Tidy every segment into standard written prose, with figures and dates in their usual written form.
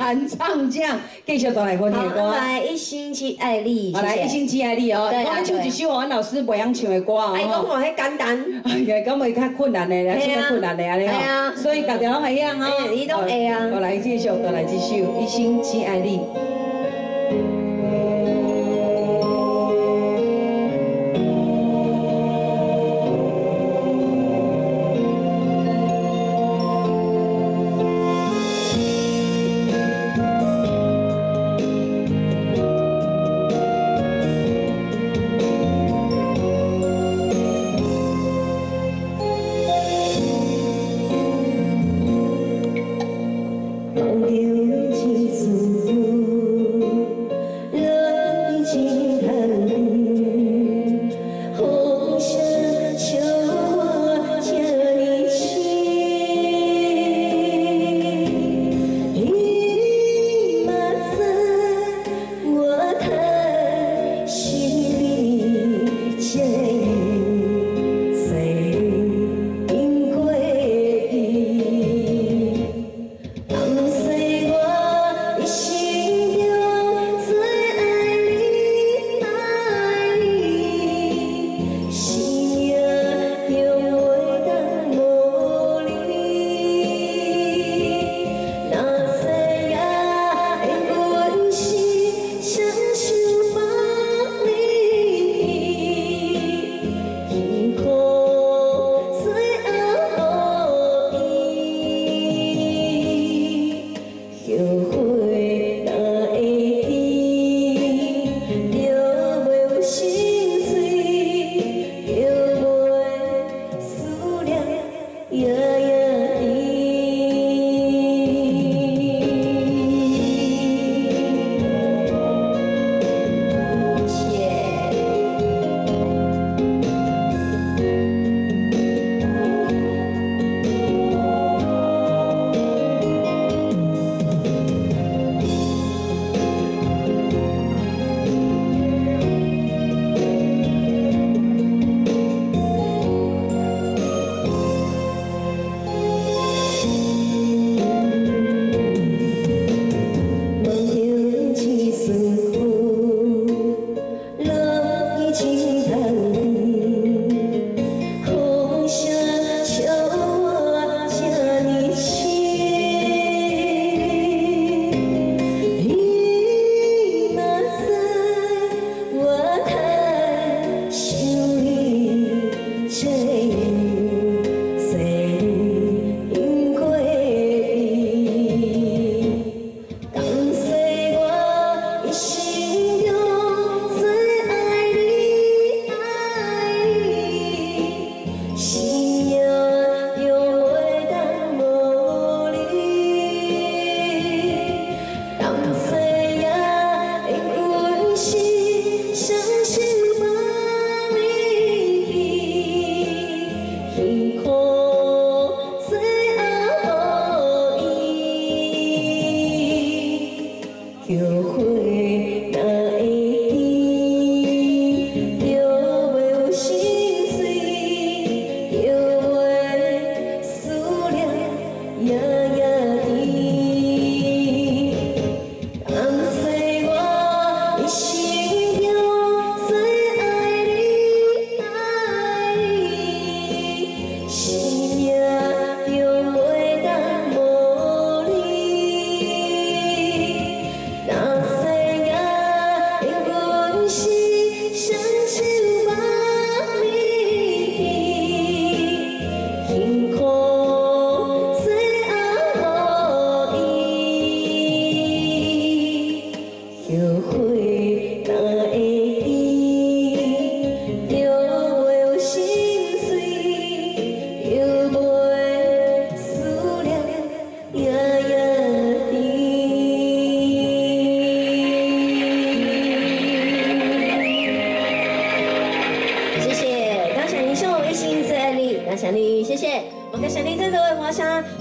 弹唱将，继续带来好听的歌。 来一星期爱你， 好来一星期爱你哦。我要唱一首阮老师袂晓唱的歌哦。 哎，讲话迄简单。 哎呀，咁会较困难的，来唱较困难的安尼哦。所以大家拢会晓哦。 你拢会啊。 好来继续，再来这首一星期爱你。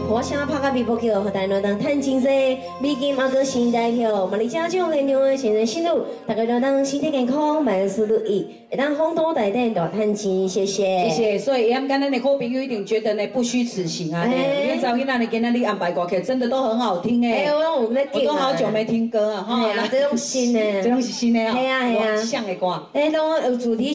火声拍甲微博叫，和大家当趁钱势，美金阿哥新代票，万里家中的两位新人新路，大家都当身体健康，万事如意，会当风多大点大趁钱，谢谢。 谢谢。所以咱的好朋友一定觉得呢不虚此行啊！你找囡仔呢，今天你安排歌曲真的都很好听哎。我都好久没听歌啊，哈。 这种新的， 这种是新的啊。 系啊系啊。 像的歌。 拢有主题。